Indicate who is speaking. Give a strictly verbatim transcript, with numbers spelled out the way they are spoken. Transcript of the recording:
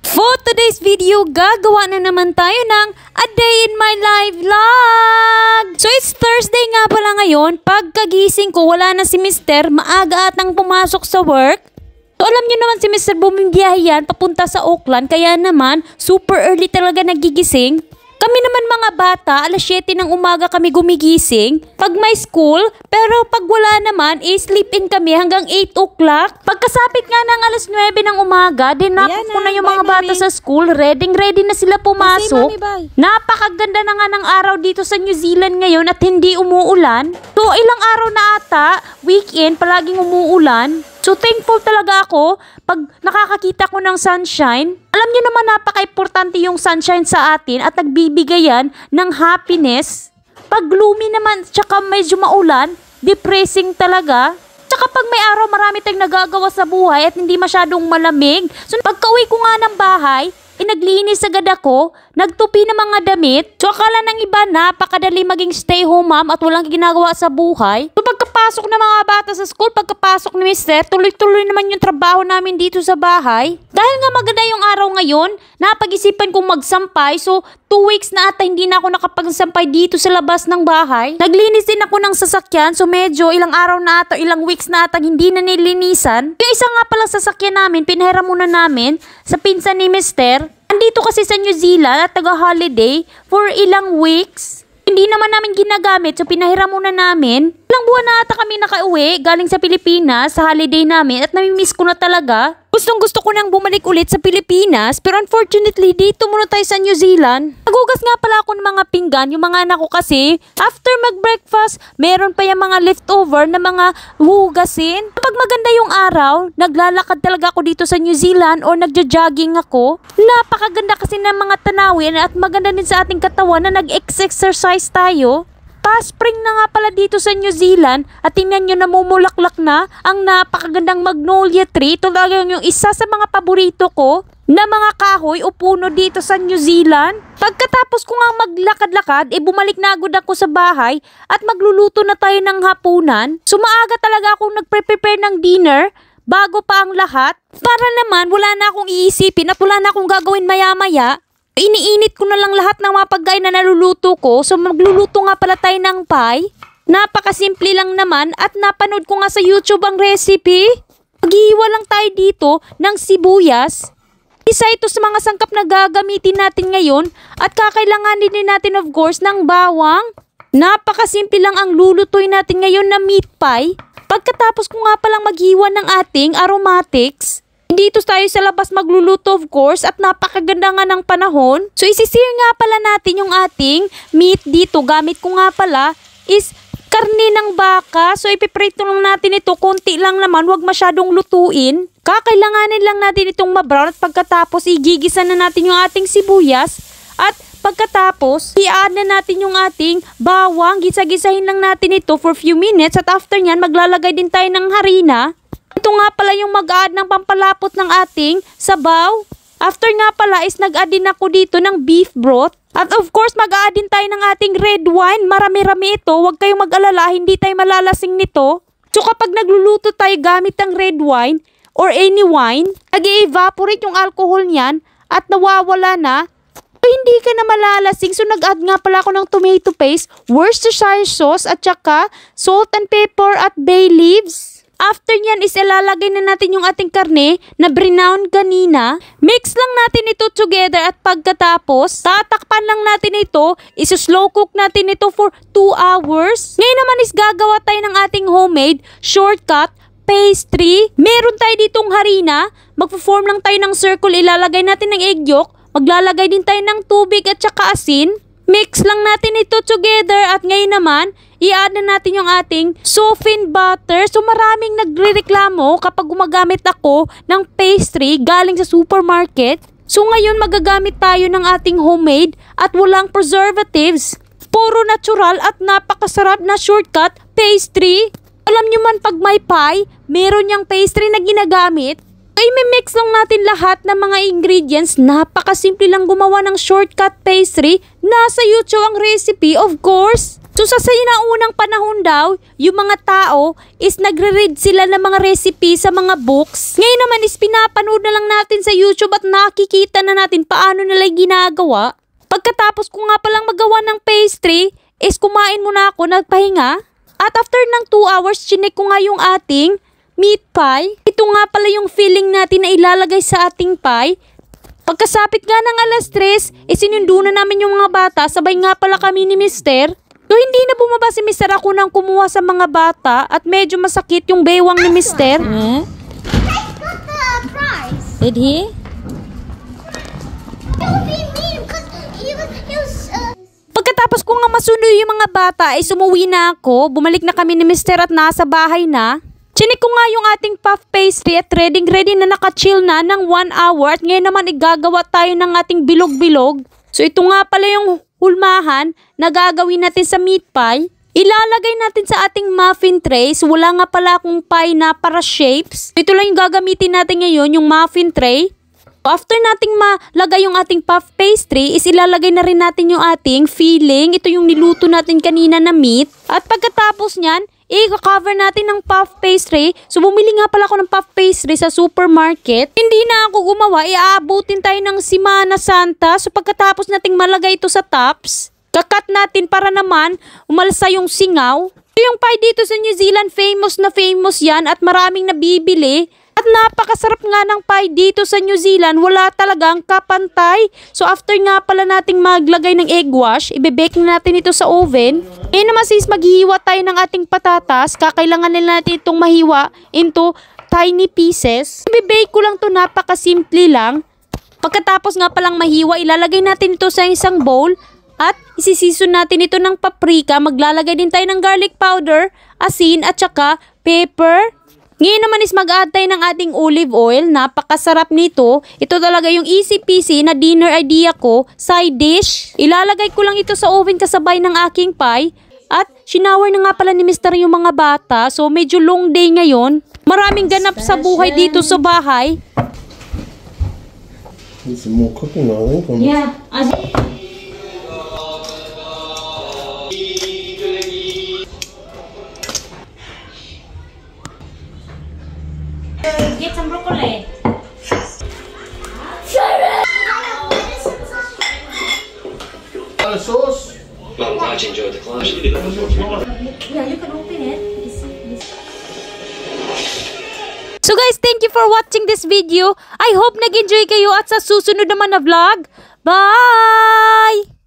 Speaker 1: For today's video, gagawa na naman tayo ng A Day in My Life vlog! So it's Thursday nga pala ngayon. Pagkagising ko, wala na si Mister. Maaga atang pumasok sa work. So alam niyo naman si Mister bumibiyahe yan papunta sa Oakland. Kaya naman, super early talaga nagigising. Kami naman mga bata, alas siyete ng umaga kami gumigising pag may school, pero pag wala naman, eh, sleep in kami hanggang eight o'clock. Pagkasapit nga ng alas nuwebe ng umaga, dinapok ko na yung mga bata sa school, ready ready na sila pumasok. Napakaganda na nga ng araw dito sa New Zealand ngayon at hindi umuulan. So ilang araw na ata, weekend, palaging umuulan. So thankful talaga ako pag nakakakita ko ng sunshine. Alam niyo naman napaka-importante yung sunshine sa atin at nagbibigay yan ng happiness. Pag gloomy naman tsaka medyo maulan, depressing talaga. Tsaka pag may araw marami tayong nagagawa sa buhay at hindi masyadong malamig. So pagka-uwi ko nga ng bahay, inaglinis agad ako, nagtupi ng mga damit. So akala ng iba napakadali maging stay home mom at walang ginagawa sa buhay. So pagkapasok ng mga bata sa school, pagkapasok ni Mister, tuloy-tuloy naman yung trabaho namin dito sa bahay. Dahil nga maganda yung araw ngayon, napag-isipan kong magsampay. So two weeks na ata hindi na ako nakapagsampay dito sa labas ng bahay. Naglinis din ako ng sasakyan. So medyo ilang araw na ata, ilang weeks na ata hindi na nilinisan. Yung isa nga pala sasakyan namin, pinahiram muna namin sa pinsan ni Mister. Andito kasi sa New Zealand at taga-holiday for ilang weeks. Hindi naman namin ginagamit, so pinahiram muna namin. Ilang buwan na ata kami nakauwi galing sa Pilipinas sa holiday namin at namimiss ko na talaga. Gustong gusto ko nang bumalik ulit sa Pilipinas, pero unfortunately dito muna tayo sa New Zealand. Nagugas nga pala ako ng mga pinggan, yung mga anak ko kasi after mag-breakfast, meron pa yung mga leftover na mga hugasin. Kapag maganda yung araw, naglalakad talaga ako dito sa New Zealand or nagja-jogging ako. Napakaganda kasi ng mga tanawin at maganda din sa ating katawan na nag-exercise tayo. Pa-spring na nga pala dito sa New Zealand at tingnan nyo namumulaklak na ang napakagandang magnolia tree. Ito lang yung isa sa mga paborito ko na mga kahoy o puno dito sa New Zealand. Pagkatapos ko nga maglakad-lakad, e eh bumalik na agad ako sa bahay at magluluto na tayo ng hapunan. So maaga talaga akong nagpre-prepare ng dinner bago pa ang lahat. Para naman wala na akong iisipin at wala na akong gagawin maya-maya. Iniinit ko na lang lahat ng mga pagkain na naluluto ko. So magluluto nga pala tayo ng pie. Napakasimple lang naman at napanood ko nga sa YouTube ang recipe. Maghihiwa lang tayo dito ng sibuyas. Isa ito sa mga sangkap na gagamitin natin ngayon at kakailanganin din natin of course ng bawang. Napakasimple lang ang lulutuin natin ngayon na meat pie. Pagkatapos ko nga palang maghiwa ng ating aromatics, dito tayo sa labas magluluto of course at napakaganda nga ng panahon. So isisir nga pala natin yung ating meat dito. Gamit ko nga pala is karne ng baka. So ipiprito lang natin ito. Konti lang naman, wag masyadong lutuin. Kakailanganin lang natin itong mabrown at pagkatapos igigisa na natin yung ating sibuyas. At pagkatapos i-add na natin yung ating bawang. Gisa-gisahin lang natin ito for few minutes at after nyan maglalagay din tayo ng harina. Ito nga pala yung mag-add ng pampalapot ng ating sabaw. After nga pala is nag-add din ako dito ng beef broth. At of course mag-add din tayo ng ating red wine. Marami-rami ito. Huwag kayong mag-alala. Hindi tayo malalasing nito. So kapag nagluluto tayo gamit ng red wine or any wine, nag-evaporate yung alcohol niyan at nawawala na. So hindi ka na malalasing. So nag-add nga pala ako ng tomato paste, Worcestershire sauce at saka salt and pepper at bay leaves. After nyan is ilalagay na natin yung ating karne na brinown kanina. Mix lang natin ito together at pagkatapos, tatakpan lang natin ito. Iso-slow cook natin ito for two hours. Ngayon naman is gagawa tayo ng ating homemade shortcut pastry. Meron tayo ditong harina. Magpo-form lang tayo ng circle. Ilalagay natin ng egg yolk. Maglalagay din tayo ng tubig at saka asin. Mix lang natin ito together at ngayon naman, i-add na natin yung ating softened butter. So maraming nagrereklamo kapag gumagamit ako ng pastry galing sa supermarket. So ngayon magagamit tayo ng ating homemade at walang preservatives. Puro natural at napakasarap na shortcut pastry. Alam nyo man pag may pie, meron yung pastry na ginagamit. Ay, mimix lang natin lahat ng mga ingredients. Napakasimple lang gumawa ng shortcut pastry. Nasa YouTube ang recipe, of course. So, So sa sinaunang panahon daw, yung mga tao is nagre-read sila ng mga recipe sa mga books. Ngayon naman is pinapanood na lang natin sa YouTube at nakikita na natin paano nila ginagawa. Pagkatapos ko nga palang magawa ng pastry, is kumain muna ako, nagpahinga. At after ng two hours, chinek ko nga yung ating meat pie. Ito nga pala yung filling natin na ilalagay sa ating pie. Pagkasapit nga ng alas tres, isinundo na namin yung mga bata, sabay nga pala kami ni Mister. So hindi na bumaba si Mister, ako nang kumuha sa mga bata at medyo masakit yung bewang ni Mister.
Speaker 2: Hmm? Did he?
Speaker 1: Pagkatapos ko nga masundo yung mga bata ay sumuwi na ako, bumalik na kami ni Mister at nasa bahay na. Chinik ko nga yung ating puff pastry at ready ready na naka-chill na ng one hour at ngayon naman igagawa tayo ng ating bilog-bilog. So ito nga pala yung hulmahan na gagawin natin sa meat pie. Ilalagay natin sa ating muffin trays. Wala nga pala akong pie na para shapes. Ito lang yung gagamitin natin ngayon, yung muffin tray. After nating malagay yung ating puff pastry, is ilalagay na rin natin yung ating filling. Ito yung niluto natin kanina na meat. At pagkatapos nyan, i-cover natin ng puff pastry. So, bumili nga pala ako ng puff pastry sa supermarket. Hindi na ako gumawa. Iaabutin tayo ng Semana Santa. So, pagkatapos nating malagay ito sa tops, kakat natin para naman umalsa yung singaw. Yung pie dito sa New Zealand, famous na famous yan at maraming nabibili. At napakasarap nga ng pie dito sa New Zealand, wala talagang kapantay. So after nga pala nating maglagay ng egg wash, ibe-bake na natin ito sa oven. Ngayon naman sis, maghihiwa tayo ng ating patatas. Kakailangan nila natin itong mahiwa into tiny pieces. Ibe-bake ko lang to, napakasimple lang. Pagkatapos nga palang mahiwa, ilalagay natin ito sa isang bowl. At isisison natin ito ng paprika. Maglalagay din tayo ng garlic powder, asin at saka pepper. Ngayon naman is mag-add tayo ng ating olive oil. Napakasarap nito. Ito talaga yung easy peasy na dinner idea ko. Side dish. Ilalagay ko lang ito sa oven kasabay ng aking pie. At sinower na nga pala ni Mister yung mga bata. So medyo long day ngayon. Maraming ganap sa buhay dito sa bahay.
Speaker 3: Need some more cooking, I think.
Speaker 1: Yeah. Get some broccoli.
Speaker 3: Uh, sauce?
Speaker 4: Well, I'm glad you enjoyed the class. You did that before.
Speaker 1: Yeah, you can open it. So guys, thank you for watching this video. I hope nag-enjoy kayo at sa susunod naman na vlog. Bye!